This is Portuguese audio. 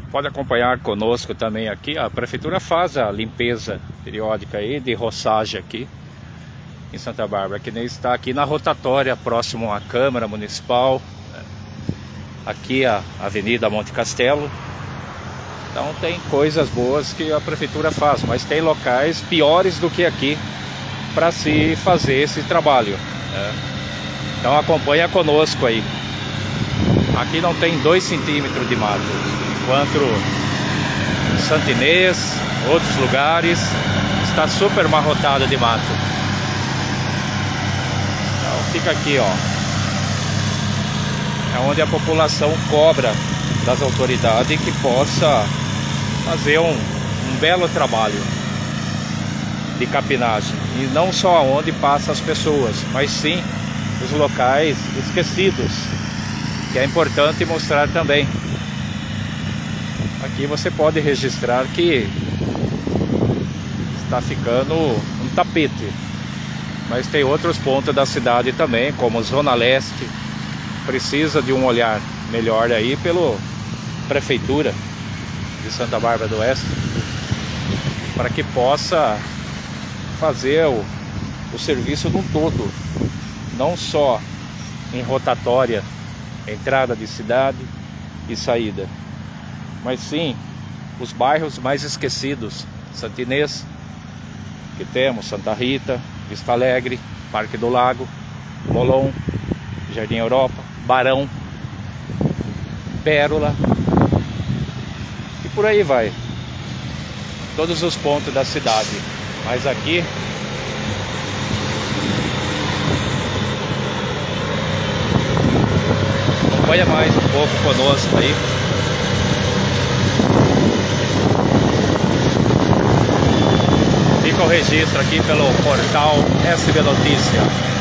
Pode acompanhar conosco também aqui. A prefeitura faz a limpeza periódica aí de roçagem aqui em Santa Bárbara, que nem está aqui na rotatória próximo à Câmara Municipal, né? Aqui a Avenida Monte Castelo. Então tem coisas boas que a prefeitura faz, mas tem locais piores do que aqui para se fazer esse trabalho, né? Então acompanha conosco aí. Aqui não tem 2 centímetros de mato, enquanto Santa Inês, outros lugares, está super amarrotado de mato. Então fica aqui, ó, é onde a população cobra das autoridades que possa fazer um belo trabalho de capinagem, e não só onde passam as pessoas, mas sim os locais esquecidos, que é importante mostrar também. Aqui você pode registrar que está ficando um tapete, mas tem outros pontos da cidade também, como Zona Leste, precisa de um olhar melhor aí pela prefeitura de Santa Bárbara do Oeste, para que possa fazer o serviço num todo, não só em rotatória, entrada de cidade e saída, mas sim os bairros mais esquecidos. Santa Inês, que temos Santa Rita, Vista Alegre, Parque do Lago, Molon, Jardim Europa, Barão, Pérola, e por aí vai, todos os pontos da cidade. Mas aqui acompanha mais um pouco conosco aí. Fica o registro aqui pelo portal SB Notícia.